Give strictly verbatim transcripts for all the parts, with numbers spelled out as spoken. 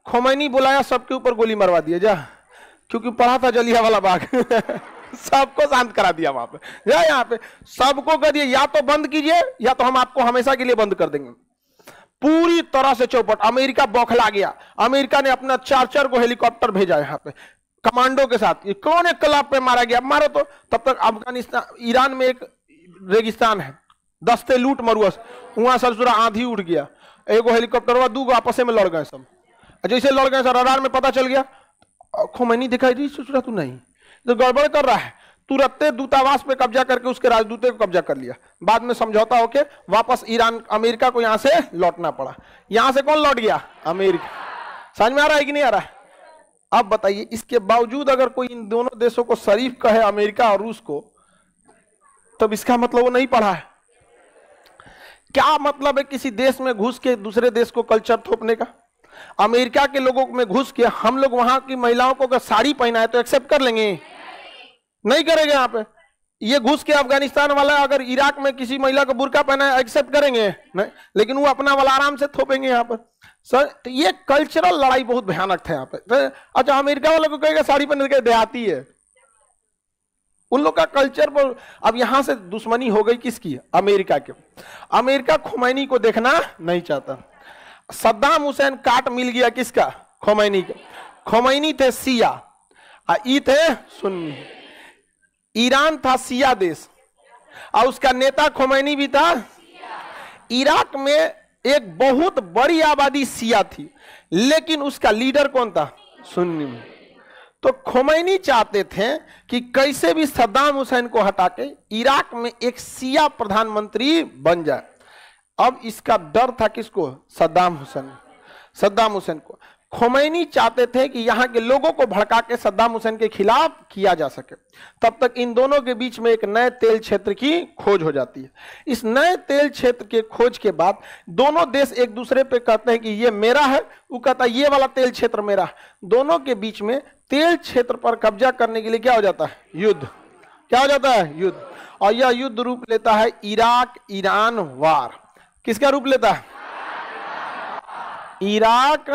Khomeini बुलाया, सबके ऊपर गोली मरवा दिया जा, क्योंकि पढ़ा था जलियांवाला बाग सबको शांत करा दिया वहां पे, जा यहाँ पे सबको कह दिया या तो बंद कीजिए या तो हम आपको हमेशा के लिए बंद कर देंगे। पूरी तरह से चौपट। अमेरिका बौखला गया, अमेरिका ने अपना चार चार को हेलीकॉप्टर भेजा यहाँ पे कमांडो के साथ। ये कौन एक क्लब पे मारा गया, मारो तो। तब तक अफगानिस्तान, ईरान में एक रेगिस्तान है, दस्ते लूट मरुआ, वहां सरसुरा आंधी उड़ गया, एगो हेलीकॉप्टर हुआ, दो आपस में लड़ गए सब। जैसे लड़ गए सर, रडार में पता चल गया, खोमैनी दिखाई दी, सोच रहा तू नहीं तो गड़बड़ कर रहा है, तुरंत दूतावास पे कब्जा करके उसके राजदूत को कब्जा कर लिया। बाद में समझौता होके वापस ईरान, अमेरिका को यहां से लौटना पड़ा। यहां से कौन लौट गया? अमेरिका। समझ में आ रहा है कि नहीं आ रहा है? अब बताइए, इसके बावजूद अगर कोई इन दोनों देशों को शरीफ कहे, अमेरिका और रूस को, तब इसका मतलब वो नहीं पढ़ा है। क्या मतलब है किसी देश में घुस के दूसरे देश को कल्चर थोपने का? अमेरिका के लोगों में घुस के हम लोग वहां की महिलाओं को अगर साड़ी पहनाए तो एक्सेप्ट कर लेंगे? नहीं करेंगे। यहाँ पे ये घुस के अफगानिस्तान वाला अगर इराक में किसी महिला को बुर्का पहनाए एक्सेप्ट करेंगे? नहीं। लेकिन वो अपना वाला आराम से थोपेंगे यहाँ पर। सर तो ये कल्चरल लड़ाई बहुत भयानक था यहाँ पे। तो अच्छा, अमेरिका वालों को कहेगा साड़ी पहन के देहाती है, उन लोग का कल्चर पर। अब यहां से दुश्मनी हो गई किसकी? अमेरिका के। अमेरिका खोमैनी को देखना नहीं चाहता। सद्दाम हुसैन काट मिल गया किसका? खोमैनी का। खोमैनी थे सिया और ई थे सुन्नी। ईरान था सिया देश और उसका नेता खोमैनी भी था। इराक में एक बहुत बड़ी आबादी सिया थी, लेकिन उसका लीडर कौन था? सुन्नी में। तो खोमैनी चाहते थे कि कैसे भी सद्दाम हुसैन को हटा के इराक में एक सिया प्रधानमंत्री बन जाए। अब इसका डर था किसको? सद्दाम हुसैन सद्दाम हुसैन को। खोमैनी चाहते थे कि यहां के लोगों को भड़का के सद्दाम हुसैन के खिलाफ किया जा सके। तब तक इन दोनों के बीच में एक नए तेल क्षेत्र की खोज हो जाती है। इस नए तेल क्षेत्र के खोज के बाद दोनों देश एक दूसरे पे कहते हैं कि ये मेरा है, वो कहता है ये वाला तेल क्षेत्र मेरा है। दोनों के बीच में तेल क्षेत्र पर कब्जा करने के लिए क्या हो जाता है? युद्ध। क्या हो जाता है? युद्ध। और यह युद्ध रूप लेता है इराक ईरान वार। किसका रूप लेता है? इराक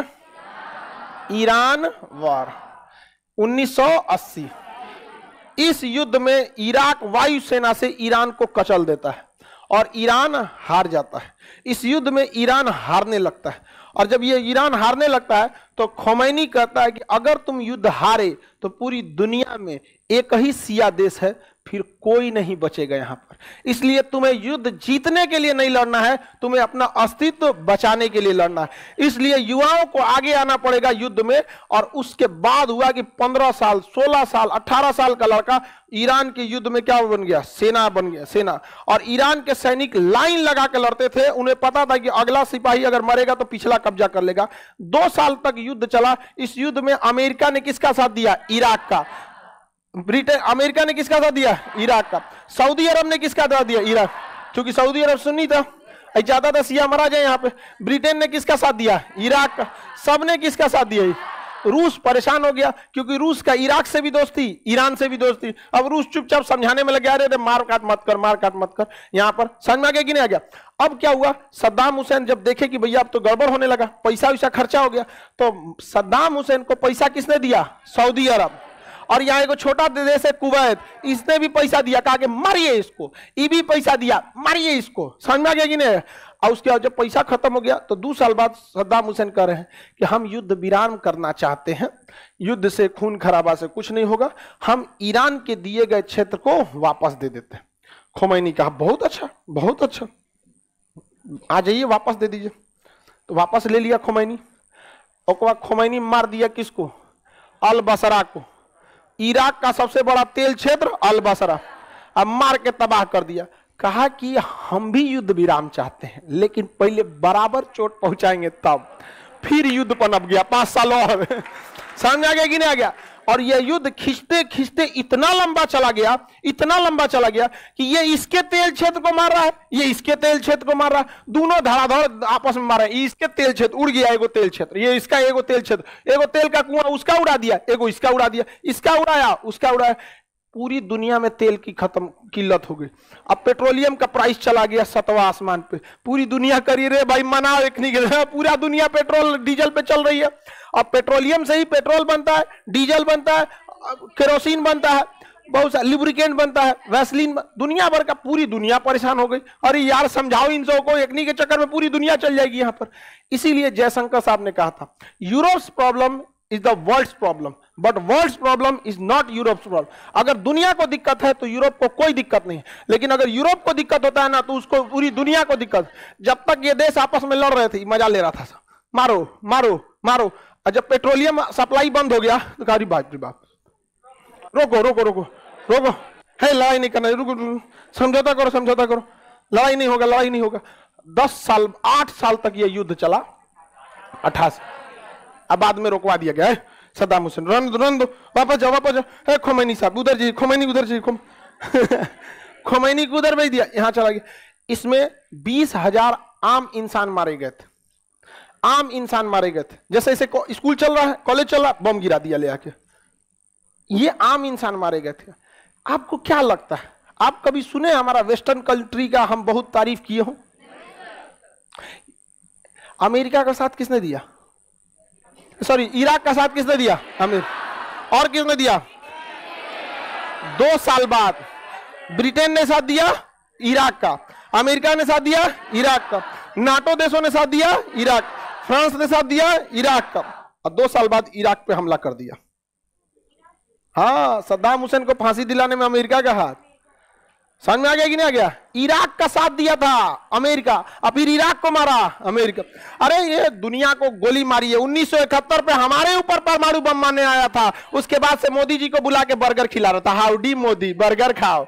ईरान वार उन्नीस सौ अस्सी। इस युद्ध में इराक वायुसेना से ईरान को कचल देता है और ईरान हार जाता है। इस युद्ध में ईरान हारने लगता है, और जब ये ईरान हारने लगता है तो खोमैनी कहता है कि अगर तुम युद्ध हारे तो पूरी दुनिया में एक ही सिया देश है, फिर कोई नहीं बचेगा यहां पर। इसलिए तुम्हें युद्ध जीतने के लिए नहीं लड़ना है, तुम्हें अपना अस्तित्व बचाने के लिए लड़ना है। इसलिए युवाओं को आगे आना पड़ेगा युद्ध में। और उसके बाद हुआ कि पंद्रह साल, सोलह साल, अठारह साल का लड़का ईरान के युद्ध में क्या बन गया? सेना बन गया, सेना। और ईरान के सैनिक लाइन लगा के लड़ते थे। उन्हें पता था कि अगला सिपाही अगर मरेगा तो पिछला कब्जा कर लेगा। दो साल तक युद्ध चला। इस युद्ध में अमेरिका ने किसका साथ दिया? इराक का। ब्रिटेन, अमेरिका ने किसका साथ दिया? इराक का। सऊदी अरब ने किसका साथ दिया? इराक, क्योंकि सऊदी अरब सुन्नी था, ज्यादा था सिया मरा जाए यहाँ पे। ब्रिटेन ने किसका साथ दिया? इराक का। सबने किसका साथ दिया? रूस परेशान हो गया, क्योंकि रूस का इराक से भी दोस्ती, ईरान से भी दोस्ती। अब रूस चुपचाप समझाने में लग गया, अरे मार काट मत कर, मार काट मत कर। यहां पर समझ में आ गया कि नहीं आ गया? अब क्या हुआ? सद्दाम हुसैन जब देखे कि भैया अब तो गड़बड़ होने लगा, पैसा वैसा खर्चा हो गया, तो सद्दाम हुसैन को पैसा किसने दिया? Saudi Arab. और यहाँ एक छोटा देश है कुवैत, इसने भी पैसा दिया, कहा कि मारिए इसको। ये भी पैसा दिया, मारिए इसको। समझ में आ गया कि नहीं? और उसके बाद जब पैसा खत्म हो गया तो दो साल बाद सद्दाम हुसैन कह रहे हैं कि हम युद्ध विराम करना चाहते हैं, युद्ध से खून खराबा से कुछ नहीं होगा, हम ईरान के दिए गए क्षेत्र को वापस दे देते हैं। खोमैनी कहा बहुत अच्छा, बहुत अच्छा, आ जाइए वापस दे दीजिए। तो वापस ले लिया खोमैनी। और बाद खोमैनी मार दिया किसको? अल बसरा को। इराक का सबसे बड़ा तेल क्षेत्र अल बसरा, अब मार के तबाह कर दिया। कहा कि हम भी युद्ध विराम चाहते हैं, लेकिन पहले बराबर चोट पहुंचाएंगे तब। फिर युद्ध पनप गया पांच साल और। समझ आ गया कि नहीं आ गया? और यह युद्ध खींचते खींचते इतना लंबा चला गया, इतना लंबा चला गया कि ये इसके तेल क्षेत्र को मार रहा है, ये इसके तेल क्षेत्र को मार रहा है, दोनों धड़ाधड़ आपस में मार रहे हैं। इसके तेल क्षेत्र उड़ गया, एगो तेल क्षेत्र, ये इसका एगो तेल क्षेत्र, एगो तेल का कुआं उसका उड़ा दिया, एगो इसका उड़ा दिया, इसका उड़ाया उसका उड़ाया, पूरी दुनिया में तेल की खत्म किल्लत हो गई। अब पेट्रोलियम का प्राइस चला गया सतवा आसमान पे। पूरी दुनिया करी रे भाई मनाओ एक नहीं गिर, पूरा दुनिया पेट्रोल डीजल पे चल रही है। अब पेट्रोलियम से ही पेट्रोल बनता है, डीजल बनता है, केरोसिन बनता है, बहुत सा लिब्रिकेंट बनता है, वैसलीन, दुनिया भर का, पूरी दुनिया परेशान हो गई। अरे यार समझाओ इन सबको, एकनी के चक्कर में पूरी दुनिया चल जाएगी यहाँ पर। इसीलिए जयशंकर साहब ने कहा था Europe's problem is the world's problem but world's problem is not Europe's problem. अगर दुनिया को दिक्कत है तो यूरोप को कोई दिक्कत नहीं, लेकिन अगर यूरोप को दिक्कत होता है ना तो उसको पूरी दुनिया को दिक्कत। जब तक ये देश आपस में लड़ रहे थे मजा ले रहा था, मारो मारो मारो। और जब पेट्रोलियम सप्लाई बंद हो गया तो कहा बाप रे बाप, रोको रोको रोको रोको, है लड़ाई नहीं करना, रुको समझौता करो समझौता करो, लड़ाई नहीं होगा लड़ाई नहीं होगा। दस साल आठ साल तक ये युद्ध चला, अठासी, अब बाद में रोकवा दिया गया है सद्दाम हुसैन, रन दो रन दो, वापस जाओ वापस जाओ, खोमैनी साहब उधर जी, खोमैनी उधर जी, खोमैनी को उधर भेज दिया, यहां चला गया। इसमें बीस हजार आम इंसान मारे गए थे, आम इंसान मारे गए थे। जैसे इसे स्कूल चल रहा है, कॉलेज चल रहा है, बम गिरा दिया ले आके, ये आम इंसान मारे गए थे। आपको क्या लगता है, आप कभी सुने हमारा वेस्टर्न कंट्री का हम बहुत तारीफ किए हो? अमेरिका का साथ किसने दिया? सॉरी इराक का साथ किसने दिया? अमीर। और किसने दिया? दो साल बाद ब्रिटेन ने साथ दिया इराक का, अमेरिका ने साथ दिया इराक का, नाटो देशों ने साथ दिया इराक, फ्रांस ने साथ दिया इराक का, और दो साल बाद इराक पे हमला कर दिया। हाँ, सद्दाम हुसैन को फांसी दिलाने में अमेरिका का हाथ, समझ में आ गया कि नहीं आ गया? इराक का साथ दिया था अमेरिका, और फिर इराक को मारा अमेरिका। अरे ये दुनिया को गोली मारी है। उन्नीस सौ इकहत्तर पे हमारे ऊपर परमाणु बम मारने आया था, उसके बाद से मोदी जी को बुला के बर्गर खिला रहा था, हाउडी मोदी बर्गर खाओ।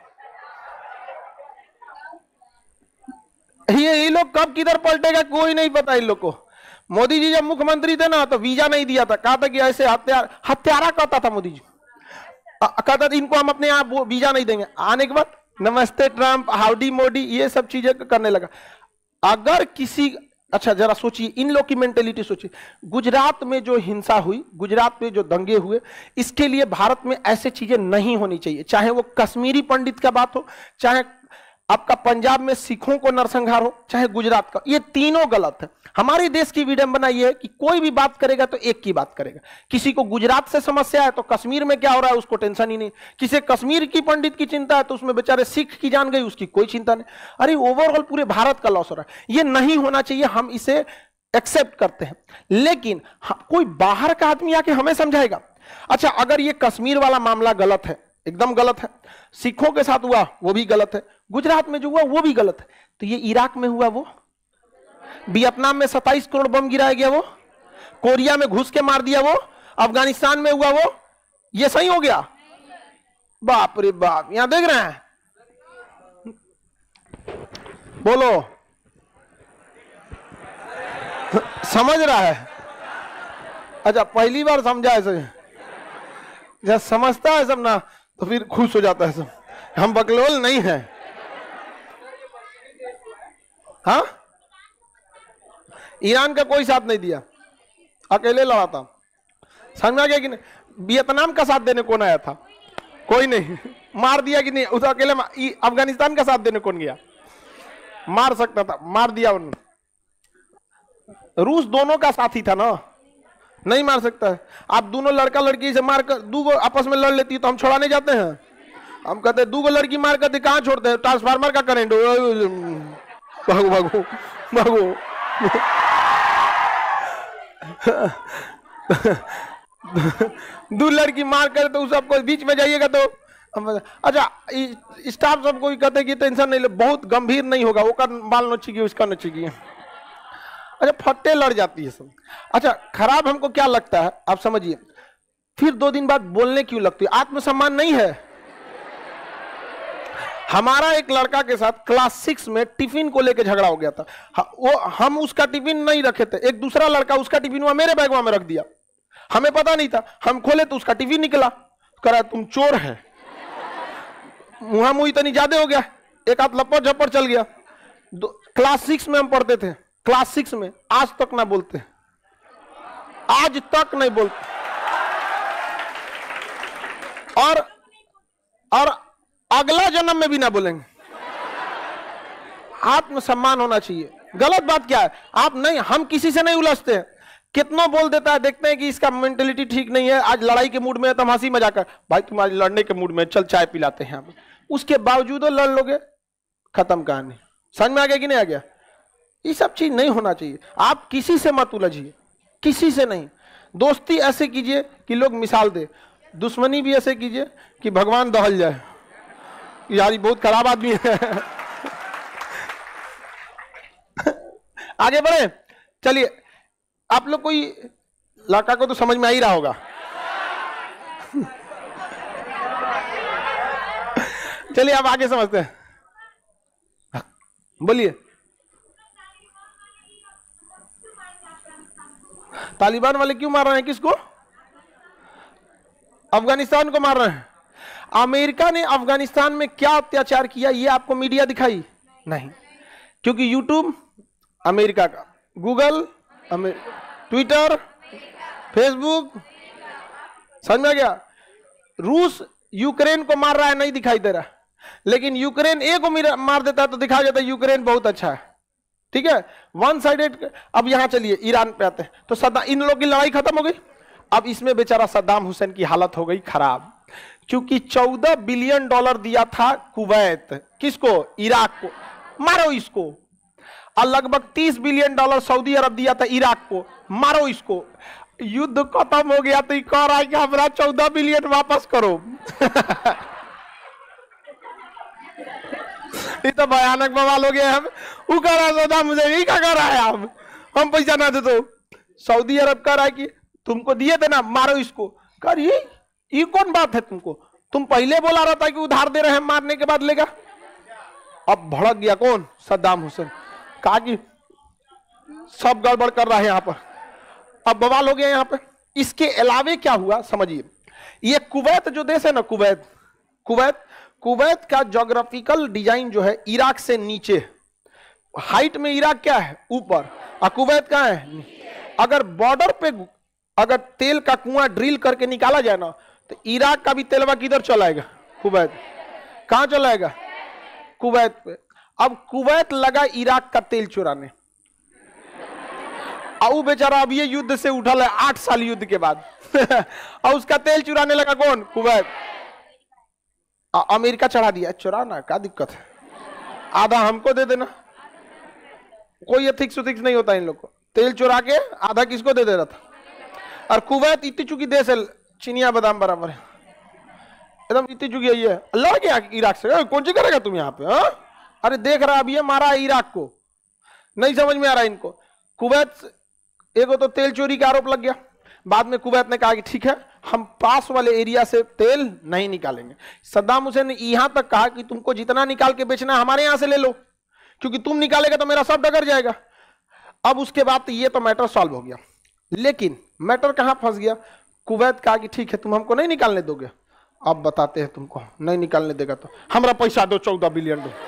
ये ये लोग कब किधर पलटेगा कोई नहीं पता इन लोग को। मोदी जी जब मुख्यमंत्री थे ना तो वीजा नहीं दिया था, कहा था कि ऐसे हत्यार हत्यारा कहता था मोदी जी, कहता था इनको हम अपने यहाँ वीजा नहीं देंगे। आने के बाद नमस्ते ट्रंप, हाउडी मोदी, ये सब चीजें करने लगा। अगर किसी, अच्छा जरा सोचिए इन लोग की मेंटेलिटी सोचिए। गुजरात में जो हिंसा हुई, गुजरात में जो दंगे हुए, इसके लिए भारत में ऐसे चीजें नहीं होनी चाहिए। चाहे वो कश्मीरी पंडित का बात हो, चाहे आपका पंजाब में सिखों को नरसंहार हो, चाहे गुजरात का, ये तीनों गलत है। हमारे देश की विडंबना ये है कि कोई भी बात करेगा तो एक की बात करेगा। किसी को गुजरात से समस्या है तो कश्मीर में क्या हो रहा है उसको टेंशन ही नहीं, किसी कश्मीर की पंडित की चिंता है तो उसमें बेचारे सिख की जान गई उसकी कोई चिंता नहीं। अरे ओवरऑल पूरे भारत का लॉस हो रहा है, ये नहीं होना चाहिए। हम इसे एक्सेप्ट करते हैं, लेकिन कोई बाहर का आदमी आके हमें समझाएगा। अच्छा अगर ये कश्मीर वाला मामला गलत है, एकदम गलत है, सिखों के साथ हुआ वो भी गलत है, गुजरात में जो हुआ वो भी गलत है, तो ये इराक में हुआ वो, वियतनाम में सत्ताईस करोड़ बम गिराया गया वो, कोरिया में घुस के मार दिया वो, अफगानिस्तान में हुआ वो, ये सही हो गया? बाप रे बाप, यहां देख रहे हैं, बोलो समझ रहा है? अच्छा पहली बार समझा है सर, जब समझता है सब ना तो फिर खुश हो जाता है सब। हम बकलोल नहीं है। हाँ, ईरान का कोई साथ नहीं दिया, अकेले लड़ा था। समझ में आ गया कि नहीं? वियतनाम का साथ देने कौन आया था? कोई नहीं। मार दिया कि नहीं? उस अकेले। अफगानिस्तान का साथ देने कौन गया? मार सकता था, मार दिया उन्होंने। रूस दोनों का साथी था ना, नहीं मार सकता है। आप दोनों लड़का लड़की से मार कर दो आपस में लड़ लेती तो हम छोड़ाने जाते हैं? हम कहते हैं दो लड़की मार करते कहां छोड़ते हैं? ट्रांसफार्मर का करंट, भागो भागो भागो। दो लड़की मार कर तो सबको बीच में जाइएगा तो अच्छा। स्टाफ सबको कहते कि टेंशन नहीं ले, बहुत गंभीर नहीं होगा, वो कर बाल नोचेगी उसका नोचेगी। अच्छा फट्टे लड़ जाती है सब। अच्छा खराब हमको क्या लगता है आप समझिए, फिर दो दिन बाद बोलने क्यों लगती है? आत्मसम्मान नहीं है। हमारा एक लड़का के साथ क्लास सिक्स में टिफिन को लेकर झगड़ा हो गया था। वो हम उसका टिफिन नहीं रखे थे, एक दूसरा लड़का उसका टिफिन हुआ मेरे बैग में रख दिया, हमें पता नहीं था। हम खोले तो उसका टिफिन निकला, करा तुम चोर है। मुहा मुही तो नहीं ज्यादा हो गया, एक हाथ लपट झपट चल गया। क्लास सिक्स में हम पढ़ते थे, क्लास सिक्स में, आज तक ना बोलते, आज तक नहीं बोलते। और और अगला जन्म में भी ना बोलेंगे। आत्मसम्मान होना चाहिए। गलत बात क्या है? आप नहीं, हम किसी से नहीं उलझते हैं। कितनों बोल देता है, देखते हैं कि इसका मेंटेलिटी ठीक नहीं है, आज लड़ाई के मूड में है तो हम हंसी मजाक कर, भाई तुम आज लड़ने के मूड में, चल चाय पिलाते हैं। उसके बावजूद लड़ लोगे, खत्म कहानी। समझ में आ गया कि नहीं आ गया? ये सब चीज नहीं होना चाहिए। आप किसी से मत उलझिए, किसी से नहीं। दोस्ती ऐसे कीजिए कि लोग मिसाल दे, दुश्मनी भी ऐसे कीजिए कि भगवान दहल जाए, यार ये बहुत खराब आदमी है। आगे बढ़े, चलिए। आप लोग कोई लड़का को तो समझ में आ ही रहा होगा। चलिए अब आगे समझते हैं, बोलिए। तालिबान वाले क्यों मार रहे हैं? किसको? अफगानिस्तान को मार रहे हैं। अमेरिका ने अफगानिस्तान में क्या अत्याचार किया ये आपको मीडिया दिखाई नहीं, क्योंकि यूट्यूब अमेरिका का, गूगल, ट्विटर, फेसबुक, समझ में आ गया? रूस यूक्रेन को मार रहा है, नहीं दिखाई दे रहा, लेकिन यूक्रेन एक को मार देता है तो दिखाई देता है यूक्रेन बहुत अच्छा है। ठीक है, वन साइडेड। अब यहां चलिए ईरान पे आते हैं, तो सदा इन लोगों की लड़ाई खत्म हो गई। अब इसमें बेचारा सद्दाम हुसैन की हालत हो गई खराब, क्योंकि चौदह बिलियन डॉलर दिया था कुवैत, किसको? इराक को, मारो इसको। और लगभग तीस बिलियन डॉलर सऊदी अरब दिया था इराक को, मारो इसको। युद्ध खत्म हो गया तो कह रहा है कि हमारा चौदह बिलियन वापस करो। ये तो भयानक बवाल हो गया। हम वो कह रहा है सौदा मुझे यही क्या कर रहा है, आप हम पैसा ना दे तो। सऊदी अरब कह रहा है कि तुमको दिए थे ना, मारो इसको। कर ये ये कौन बात है? तुमको तुम पहले बोला रहा था कि उधार दे रहे हैं, मारने के बाद लेगा। अब भड़क गया कौन? सद्दाम हुसैन। कहा कि सब गड़बड़ कर रहा है यहाँ पर, अब बवाल हो गया यहाँ पे। इसके अलावे क्या हुआ समझिए, ये कुवैत जो देश है ना, कुवैत कुवैत कुवैत का ज्योग्राफिकल डिजाइन जो है इराक से नीचे, हाइट में इराक क्या है? ऊपर, और कुवैत कहाँ है? अगर बॉर्डर पे अगर तेल का कुआं ड्रिल करके निकाला जाए ना, तो इराक का भी तेलवा किधर चलाएगा? कुवैत। कहां चलाएगा? कुवैत पे। अब कुवैत लगा इराक का तेल चुराने, और बेचारा अब ये युद्ध से उठल है आठ साल युद्ध के बाद। और उसका तेल चुराने लगा कौन? कुवैत। अमेरिका चढ़ा दिया, चुराना क्या दिक्कत है, आधा हमको दे देना। कोई एथिक्स उथिक्स नहीं होता इन लोग को। तेल चुरा के आधा किसको दे दे रहा था। और कुवैत इतनी चुकी देश है, चिनिया बादाम बराबर है, एकदम इतनी चुकी है। ये लड़ गया इराक से, कौन सी करेगा तुम यहाँ पे? हा? अरे देख रहा अब ये मारा है इराक को, नहीं समझ में आ रहा इनको। कुवैत एक तो तेल चोरी का आरोप लग गया, बाद में कुवैत ने कहा कि ठीक है हम पास वाले एरिया से तेल नहीं निकालेंगे। सद्दाम हुसैन ने यहां तक कहा कि तुमको जितना निकाल के बेचना है हमारे यहां से ले लो, क्योंकि तुम निकालेगा तो मेरा सब डगर जाएगा। अब उसके बाद तो ये तो मैटर सॉल्व हो गया, लेकिन मैटर कहां फंस गया? कुवैत कहा कि ठीक है तुम हमको नहीं निकालने दोगे, अब बताते हैं तुमको। नहीं निकालने देगा तो हमारा पैसा दो, चौदह बिलियन दो,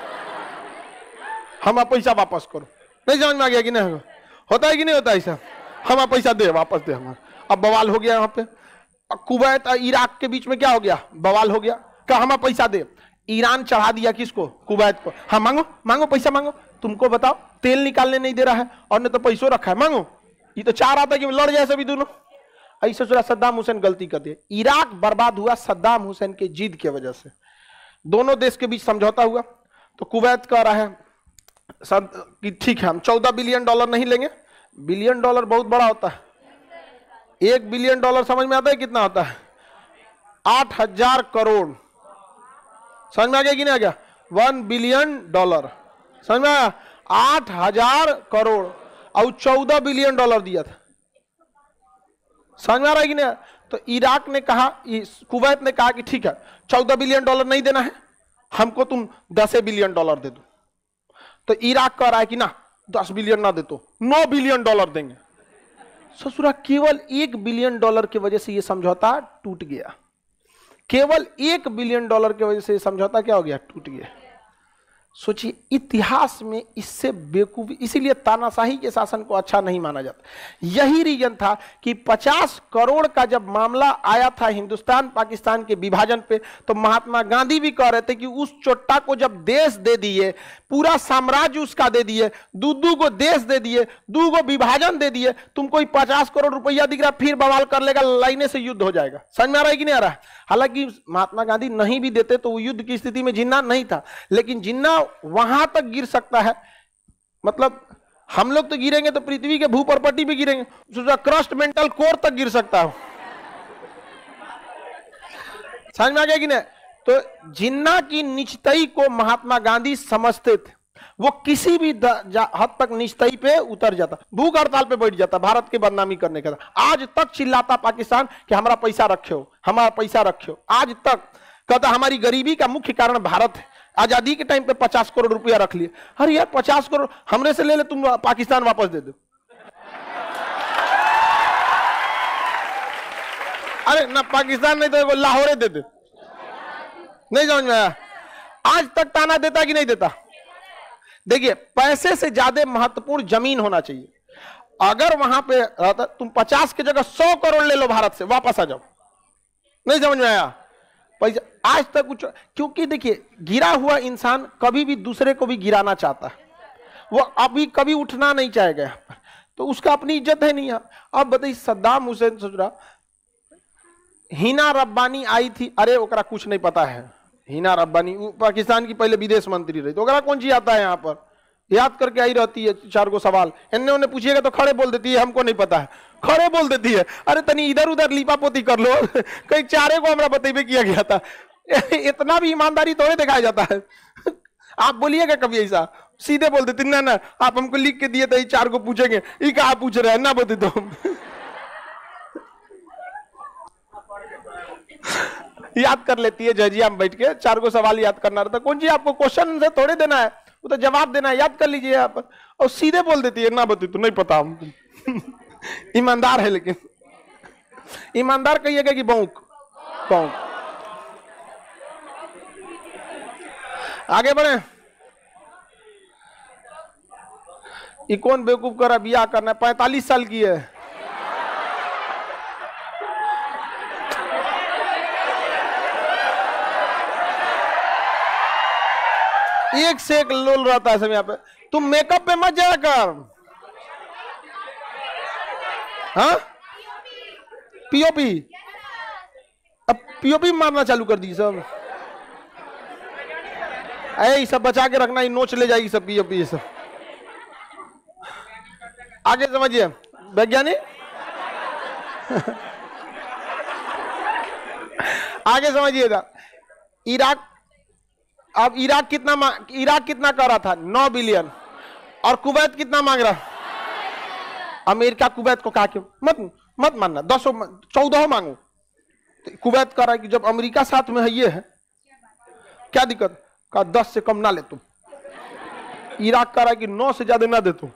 हमारा पैसा वापस करो। नहीं समझ में आ गया कि नहीं? होता है कि नहीं होता ऐसा? हमारा पैसा दे, वापस दे हमारा। अब बवाल हो गया यहाँ पे। कुवैत और इराक के बीच में क्या हो गया? बवाल हो गया। क्या हमारा पैसा दे? ईरान चढ़ा दिया किसको? कुवैत को। हाँ मांगो मांगो पैसा मांगो, तुमको बताओ तेल निकालने नहीं दे रहा है और ने तो पैसों रखा है, मांगो। ये तो चाह रहा था कि लड़ जाए सभी दोनों। ऐसे सोचा सद्दाम हुसैन गलती कर दिया। इराक बर्बाद हुआ सद्दाम हुसैन के जिद की वजह से। दोनों देश के बीच समझौता हुआ, तो कुवैत कह रहा है सब कि ठीक है हम चौदह बिलियन डॉलर नहीं लेंगे। बिलियन डॉलर बहुत बड़ा होता है, एक बिलियन डॉलर समझ में आता है कितना होता है? आठ हजार करोड़। समझ में आ गया कि नहीं आ गया? वन बिलियन डॉलर, समझ में आया? आठ हजार करोड़ और चौदह बिलियन डॉलर दिया था। समझ में आ रहा है कि नहीं? तो इराक ने कहा, कुवैत ने कहा कि ठीक है चौदह बिलियन डॉलर नहीं देना है, हमको तुम दस बिलियन डॉलर दे दो। तो इराक कह रहा है कि ना दस बिलियन ना दे तो नौ बिलियन डॉलर देंगे। ससुरा केवल एक बिलियन डॉलर की वजह से यह समझौता टूट गया। केवल एक बिलियन डॉलर की वजह से समझौता क्या हो गया? टूट गया। सोचिए, इतिहास में इससे बेवकूफी, इसीलिए तानाशाही के शासन को अच्छा नहीं माना जाता। यही रीजन था कि पचास करोड़ का जब मामला आया था हिंदुस्तान पाकिस्तान के विभाजन पे, तो महात्मा गांधी भी कह रहे थे कि उस चोट्टा को जब देश दे दिए, पूरा साम्राज्य उसका दे दिए, दूदू को देश दे दिए, दू को विभाजन दे दिए, तुमको ही पचास करोड़ रुपया दिख रहा, फिर बवाल कर लेगा, लाइने से युद्ध हो जाएगा। समझ में आ रहा है कि नहीं आ रहा है? हालांकि महात्मा गांधी नहीं भी देते तो वो युद्ध की स्थिति में जिन्ना नहीं था, लेकिन जिन्ना वहां तक गिर सकता है, मतलब हम लोग तो गिरेंगे तो पृथ्वी के भूपर्पटी भी गिरेंगे, क्रस्ट मेंटल कोर तक गिर सकता है। समझ में आ गया कि नहीं? तो जिन्ना की निचतई को महात्मा गांधी समझते थे, वो किसी भी हद तक निचतई पे उतर जाता, भूख हड़ताल पे बैठ जाता भारत की बदनामी करने का। आज तक चिल्लाता पाकिस्तान कि हमारा पैसा रखे हो, हमारा पैसा रखे हो, आज तक कहता हमारी गरीबी का मुख्य कारण भारत है। आजादी के टाइम पे पचास करोड़ रुपया रख लिए, अरे यार पचास करोड़ हमरे से ले ले, तुम पाकिस्तान वापस दे दो। अरे ना पाकिस्तान नहीं तो लाहौर दे दे। नहीं समझ में आया? आज तक ताना देता कि नहीं देता? देखिए, पैसे से ज्यादा महत्वपूर्ण जमीन होना चाहिए। अगर वहां पे रहता, तुम पचास की जगह सौ करोड़ ले लो भारत से, वापस आ जाओ। नहीं समझ में आया? पैसा आज तक कुछ, क्योंकि देखिए गिरा हुआ इंसान कभी भी दूसरे को भी गिराना चाहता है, वो अभी कभी उठना नहीं चाहेगा, तो उसका अपनी इज्जत है नहीं है। अब बताइए, सद्दाम हुसैन सोच रहा, हिना रब्बानी आई थी, अरे ओकरा कुछ नहीं पता है। हिना रब्बानी पाकिस्तान की पहले विदेश मंत्री रही, तो ओकरा कौन सी आता है? यहाँ पर याद करके आई रहती है चार गो सवाल, इन्हें उन्हें पूछिएगा तो खड़े बोल देती है हमको नहीं पता है, खड़े बोल देती है। अरे तनी इधर उधर लिपापोती कर लो, कहीं चारे को हमरा बतेबे किया गया था। इतना भी ईमानदारी थोड़े दिखाया जाता है। आप बोलिएगा कभी ऐसा, सीधे बोल देती ना ना आप हमको लिख के दिए थे, चार को पूछेंगे, ये कहा पूछ रहे हैं ना, बते तो याद कर लेती है जजिया में बैठ के, चार को सवाल याद करना रहता। कौन जी आपको क्वेश्चन से थोड़े देना है, वो तो जवाब देना है, याद कर लीजिए आप, और सीधे बोल देती है ना बती तो नहीं पता हमको। ईमानदार है, लेकिन ईमानदार कहिएगा कि बौक बौक। आगे बढ़े। ये कौन बेवकूफ कर रहा, बियाह करना है, पैंतालीस साल की है। एक से एक लोल रहता है सब यहाँ पे। तुम मेकअप पे मत जाया कर। हाँ, पीओपी, अब पीओपी मारना चालू कर दी सब। ऐ सब बचा के रखना, ही नोच ले जाएगी सब पीओपी सब। आगे समझिए वैज्ञानिक। आगे समझिएगा, इराक, अब इराक कितना इराक कितना कर रहा था? नौ बिलियन। और कुवैत कितना मांग रहा? अमेरिका कुवैत को कहा क्यों मत मत मानना, दस चौदह मांगो। तो कुवैत कह रहा है कि जब अमेरिका साथ में है, ये है क्या दिक्कत? कहा दस से कम ना ले तुम। इराक कह रहा है कि नौ से ज्यादा ना दे तुम।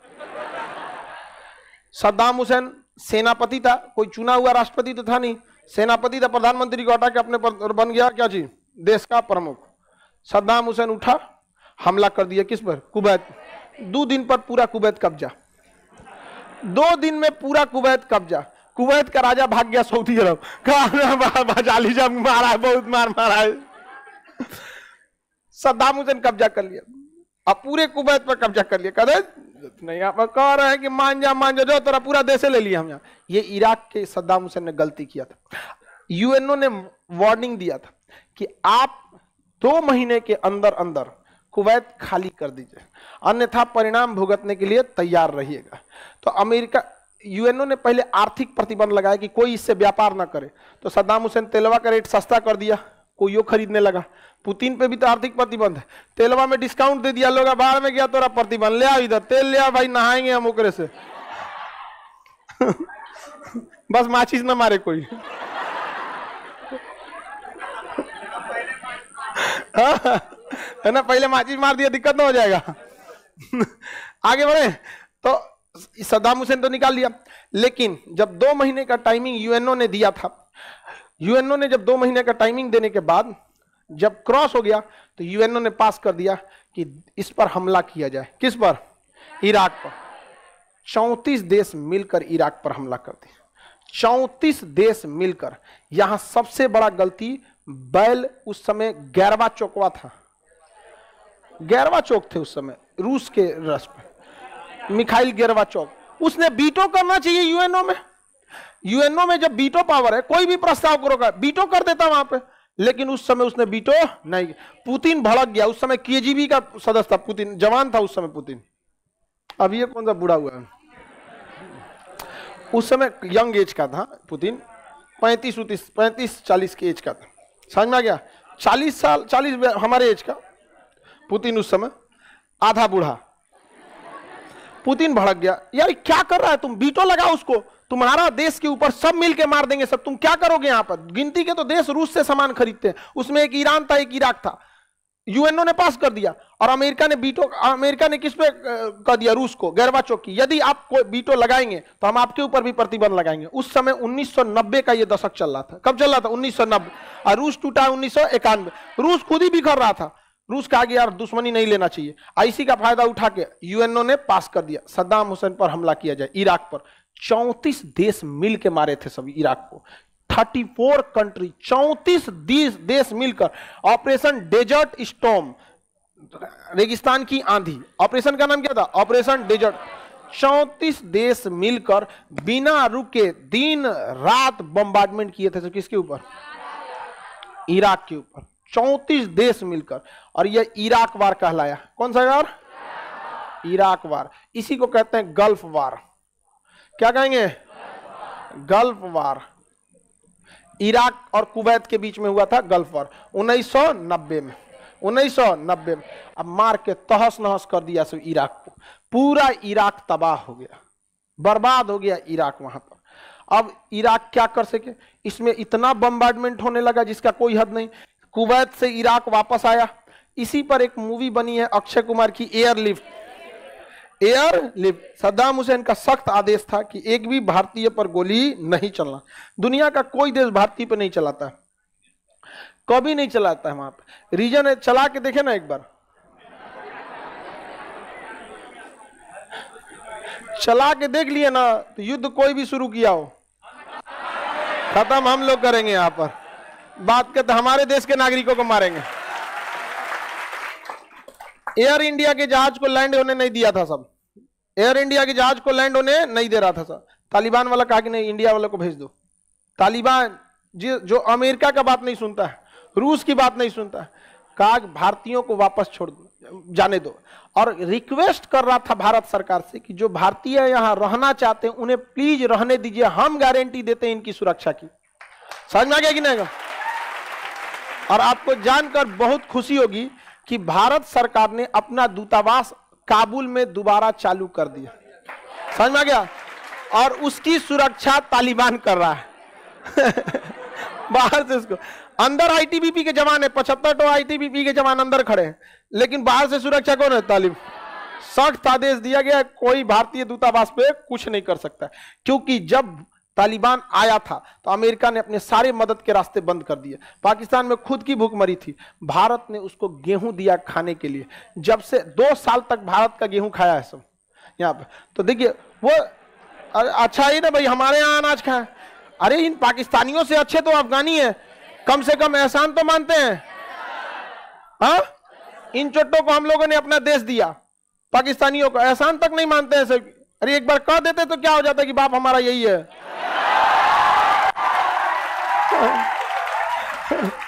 सद्दाम हुसैन सेनापति था, कोई चुना हुआ राष्ट्रपति तो था नहीं, सेनापति था, प्रधानमंत्री को हटा के अपने पर बन गया क्या चीज? देश का प्रमुख। सद्दाम हुसैन उठा, हमला कर दिया किस पर? कुवैत। दो दिन पर पूरा कुवैत कब्जा, दो दिन में पूरा कुवैत कब्जा। कुवैत का राजा भाग गया सऊदी अरब, कहा लीजिए मारा है, बहुत मार मारा है। सद्दाम हुसैन कब्जा कर लिया, अब पूरे कुवैत पर कब्जा कर लिया। कह नहीं, आप कह रहे हैं कि मान जा मान जा, जो तेरा पूरा देश ले लिया हम यहाँ। ये इराक के सद्दाम हुसैन ने गलती किया था। यूएनओ ने वार्निंग दिया था कि आप दो महीने के अंदर अंदर कुवैत खाली कर दीजिए, अन्यथा परिणाम भुगतने के लिए तैयार रहिएगा। तो अमेरिका, यूएनओ ने पहले आर्थिक प्रतिबंध लगाया कि कोई इससे व्यापार ना करे, तो सद्दाम हुसैन तेलवा का रेट सस्ता कर दिया, कोई खरीदने लगा। पुतिन पे भी तो आर्थिक प्रतिबंध है, तेलवा में डिस्काउंट दे दिया, लोग बाहर में गया तोरा प्रतिबंध, ले आ इधर तेल ले आ भाई, नहाएंगे हम ओकरे से। बस माचिस ना मारे कोई। है ना, पहले माचिस मार दिया, दिक्कत ना हो जाएगा। आगे बढ़े। तो सद्दाम हुसैन तो निकाल लिया, लेकिन जब दो महीने का टाइमिंग यूएनओ ने दिया था, यूएनओ ने जब दो महीने का टाइमिंग देने के बाद जब क्रॉस हो गया, तो यूएनओ ने पास कर दिया कि इस पर हमला किया जाए। किस पर? इराक पर। चौंतीस देश मिलकर इराक पर हमला कर दिया। चौंतीस देश मिलकर। यहां सबसे बड़ा गलती बैल उस समय गैरवा चौकवा था, गैरवा चौक थे उस समय रूस के रस पे, मिखाइल गैरवा चौक। उसने बीटो करना चाहिए यूएनओ में। यूएनओ में जब बीटो पावर है, कोई भी प्रस्ताव करोगा बीटो कर देता वहां पे, लेकिन उस समय उसने बीटो नहीं। पुतिन भड़क गया। उस समय केजीबी का सदस्य था पुतिन, जवान था उस समय पुतिन। अब ये कौन सा बूढ़ा हुआ है? उस समय यंग एज का था पुतिन, पैंतीस उतीस पैंतीस चालीस के एज का था। समझ में आ गया? चालीस साल चालीस हमारे एज का पुतिन उस समय, आधा बूढ़ा। पुतिन भड़क गया, यार क्या कर रहा है तुम, बीटो लगाओ उसको, तुम्हारा देश के ऊपर सब मिलके मार देंगे सब, तुम क्या करोगे यहाँ पर? गिनती के तो देश रूस से सामान खरीदते हैं, उसमें एक ईरान था एक इराक था। यूएनओ ने पास कर दिया और अमेरिका ने बीटो, अमेरिका ने किस पे कर दिया? रूस को, गैरवा चौक की। यदि आप कोई बीटो लगाएंगे तो हम आपके ऊपर भी प्रतिबंध लगाएंगे। उस समय उन्नीस सौ नब्बे का ये दशक चल रहा था। कब चल रहा था? उन्नीस सौ नब्बे। और रूस टूटा उन्नीस सौ इक्यानवे। रूस खुद ही बिखर रहा था। रूस का आगे यार दुश्मनी नहीं लेना चाहिए, इसी का फायदा उठा के यूएनओ ने पास कर दिया सद्दाम हुसैन पर हमला किया जाए, इराक पर। चौंतीस देश मिल के मारे थे सभी इराक को। चौंतीस कंट्री, चौंतीस देश मिलकर ऑपरेशन डेजर्ट स्टॉर्म, रेगिस्तान की आंधी। ऑपरेशन का नाम क्या था? Operation desert. चौंतीस देश मिलकर बिना रुके दिन रात बम्बार्डमेंट किए थे। किसके ऊपर? इराक के ऊपर। चौंतीस देश मिलकर, और यह इराक वार कहलाया। कौन सा वार? इराक वार। इसी को कहते हैं गल्फ वार। क्या कहेंगे? Gulf war. इराक और कुवैत के बीच में हुआ था गल्फ वार उन्नीस सौ नब्बे में। उन्नीस सौ नब्बे में अब मार के तहस नहस कर दिया सब इराक को। पूरा इराक तबाह हो गया, बर्बाद हो गया इराक वहां पर। अब इराक क्या कर सके? इसमें इतना बम्बार्डमेंट होने लगा जिसका कोई हद नहीं। कुवैत से इराक वापस आया। इसी पर एक मूवी बनी है अक्षय कुमार की, एयरलिफ्ट। एयरलिफ्ट। सद्दाम हुसैन का सख्त आदेश था कि एक भी भारतीय पर गोली नहीं चलना। दुनिया का कोई देश भारतीय पर नहीं चलाता, कभी नहीं चलाता है वहां पे। रीजन है, चला के देखे ना एक बार, चला के देख लिए ना, तो युद्ध कोई भी शुरू किया हो खत्म हम लोग करेंगे। यहां पर बात करते हमारे देश के नागरिकों को मारेंगे। एयर इंडिया के जहाज को लैंड होने नहीं दिया था सब। एयर इंडिया के जहाज को लैंड होने नहीं दे रहा था सब। तालिबान वाला कहा कि नहीं, इंडिया वालों को भेज दो। तालिबान जो जो अमेरिका का बात नहीं सुनता है, रूस की बात नहीं सुनता है, कहा भारतीयों को वापस छोड़ दो, जाने दो। और रिक्वेस्ट कर रहा था भारत सरकार से कि जो भारतीय यहां रहना चाहते हैं उन्हें प्लीज रहने दीजिए, हम गारंटी देते हैं इनकी सुरक्षा की। समझ में आ गया कि नहीं? और आपको जानकर बहुत खुशी होगी कि भारत सरकार ने अपना दूतावास काबुल में दोबारा चालू कर दिया। समझ में आ गया? और उसकी सुरक्षा तालिबान कर रहा है बाहर से। उसको अंदर आईटीबीपी के जवान है, पचहत्तर तो आईटीबीपी के जवान अंदर खड़े हैं, लेकिन बाहर से सुरक्षा कौन है? तालिबान। सख्त आदेश दिया गया, कोई भारतीय दूतावास पे कुछ नहीं कर सकता, क्योंकि जब तालिबान आया था तो अमेरिका ने अपने सारे मदद के रास्ते बंद कर दिए। पाकिस्तान में खुद की भूखमरी थी, भारत ने उसको गेहूं दिया खाने के लिए। जब से दो साल तक भारत का गेहूं खाया है सब यहाँ पे। तो देखिए वो अच्छा ही ना भाई, हमारे यहाँ अनाज खाए। अरे इन पाकिस्तानियों से अच्छे तो अफगानी है, कम से कम एहसान तो मानते हैं। हाँ, इन चोटों को हम लोगों ने अपना देश दिया, पाकिस्तानियों को एहसान तक नहीं मानते हैं सब। अरे एक बार कह देते तो क्या हो जाता कि बाप हमारा यही है।